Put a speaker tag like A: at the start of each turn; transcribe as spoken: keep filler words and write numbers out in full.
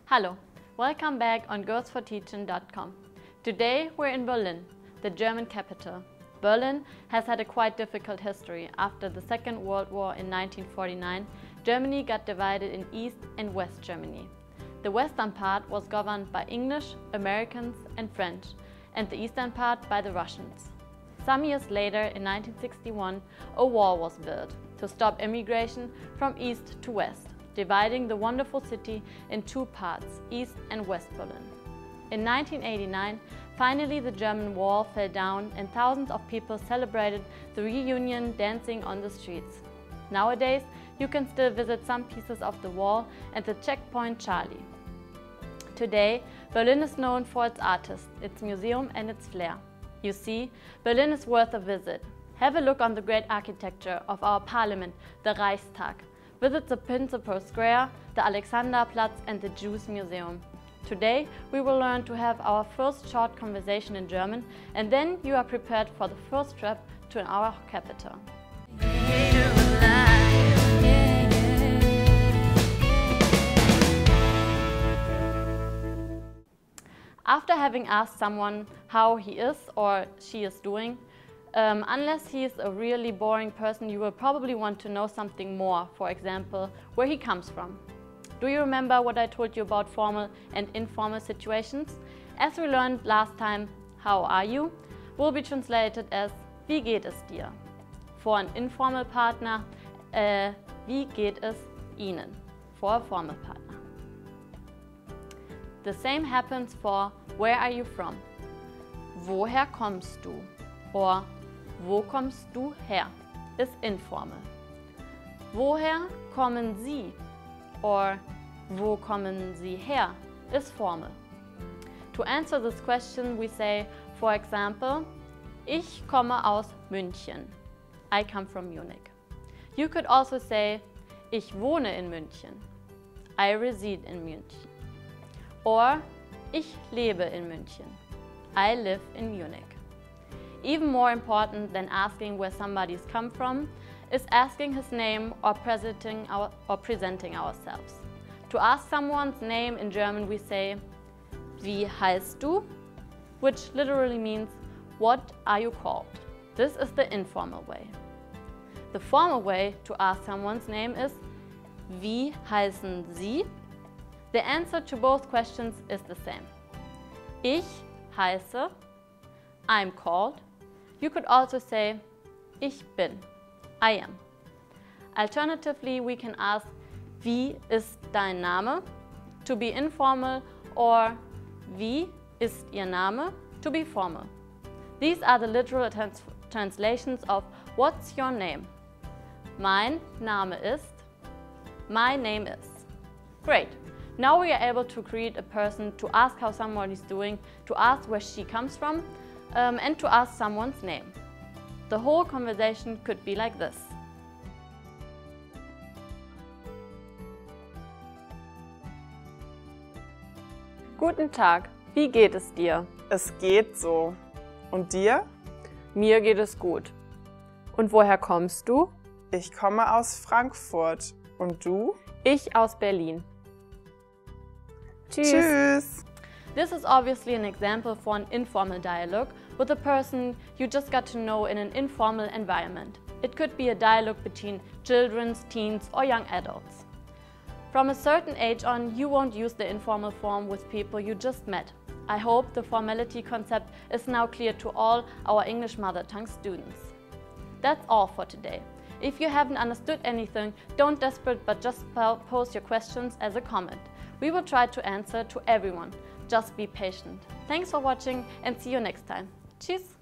A: Hallo, welcome back on girls for teaching dot com. Today we're in Berlin, the German capital. Berlin has had a quite difficult history. After the Second World War in nineteen forty-nine, Germany got divided in East and West Germany. The western part was governed by English, Americans and French, and the eastern part by the Russians. Some years later, in nineteen sixty-one, a wall was built to stop immigration from east to west, dividing the wonderful city in two parts, East and West Berlin. In nineteen eighty-nine, finally the German wall fell down and thousands of people celebrated the reunion dancing on the streets. Nowadays, you can still visit some pieces of the wall at the Checkpoint Charlie. Today, Berlin is known for its artists, its museum and its flair. You see, Berlin is worth a visit. Have a look on the great architecture of our parliament, the Reichstag. Visit the Principal Square, the Alexanderplatz and the Jews Museum. Today we will learn to have our first short conversation in German, and then you are prepared for the first trip to our capital. After having asked someone how he is or she is doing, Um, unless he is a really boring person, you will probably want to know something more, for example, where he comes from. Do you remember what I told you about formal and informal situations? As we learned last time, how are you will be translated as wie geht es dir? For an informal partner, uh, wie geht es Ihnen? For a formal partner. The same happens for where are you from? Woher kommst du? Or wo kommst du her? Is informal. Woher kommen Sie? Or wo kommen Sie her? Is formal. To answer this question, we say, for example, ich komme aus München. I come from Munich. You could also say, ich wohne in München. I reside in München. Or, ich lebe in München. I live in Munich. Even more important than asking where somebody's come from is asking his name or presenting, our, or presenting ourselves. To ask someone's name in German we say, wie heißt du? Which literally means, what are you called? This is the informal way. The formal way to ask someone's name is, wie heißen Sie? The answer to both questions is the same. Ich heiße, I'm called. You could also say, ich bin, I am. Alternatively, we can ask, wie ist dein Name? To be informal, or wie ist Ihr Name? To be formal. These are the literal trans translations of what's your name? Mein Name ist, my name is. Great. Now we are able to greet a person, to ask how someone is doing, to ask where she comes from, Um, and to ask someone's name. The whole conversation could be like this.
B: Guten Tag, wie geht es dir?
C: Es geht so. Und dir?
B: Mir geht es gut. Und woher kommst du?
C: Ich komme aus Frankfurt. Und du?
B: Ich aus Berlin.
C: Tschüss. Tschüss.
A: This is obviously an example for an informal dialogue with a person you just got to know in an informal environment. It could be a dialogue between children, teens or young adults. From a certain age on, you won't use the informal form with people you just met. I hope the formality concept is now clear to all our English mother tongue students. That's all for today. If you haven't understood anything, don't desperate but just post your questions as a comment. We will try to answer to everyone. Just be patient. Thanks for watching and see you next time. Tschüss!